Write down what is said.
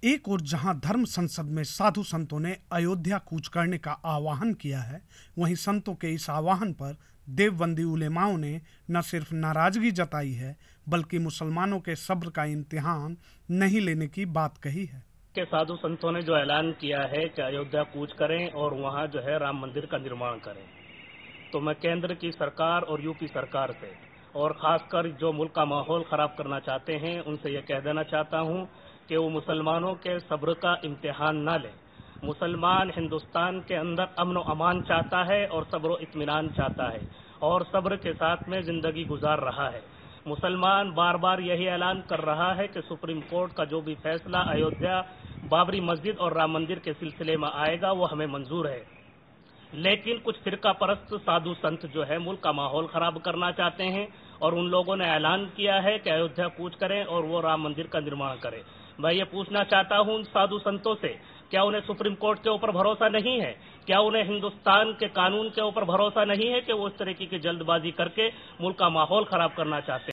एक ओर जहां धर्म संसद में साधु संतों ने अयोध्या कूच करने का आह्वान किया है, वहीं संतों के इस आह्वान पर देवबंदी उलेमाओं ने न सिर्फ नाराजगी जताई है, बल्कि मुसलमानों के सब्र का इम्तिहान नहीं लेने की बात कही है। के साधु संतों ने जो ऐलान किया है कि अयोध्या कूच करें और वहां जो है राम मंदिर का निर्माण करें, तो मैं केंद्र की सरकार और यूपी सरकार से और खासकर जो मुल्क का माहौल खराब करना चाहते हैं उनसे यह कह देना चाहता हूं कि वो मुसलमानों के सब्र का इम्तिहान ना लें। मुसलमान हिंदुस्तान के अंदर अमन व अमान चाहता है और सब्र व इत्मीनान चाहता है और सब्र के साथ में जिंदगी गुजार रहा है। मुसलमान बार बार यही ऐलान कर रहा है कि सुप्रीम कोर्ट का जो भी फैसला अयोध्या बाबरी मस्जिद और राम मंदिर के सिलसिले में आएगा वो हमें मंजूर है, लेकिन कुछ फिरका परस्त साधु संत जो है मुल्क का माहौल खराब करना चाहते हैं और उन लोगों ने ऐलान किया है कि अयोध्या कूच करें और वो राम मंदिर का निर्माण करें। मैं ये पूछना चाहता हूं उन साधु संतों से, क्या उन्हें सुप्रीम कोर्ट के ऊपर भरोसा नहीं है? क्या उन्हें हिंदुस्तान के कानून के ऊपर भरोसा नहीं है कि वो इस तरीके की जल्दबाजी करके मुल्क का माहौल खराब करना चाहते हैं?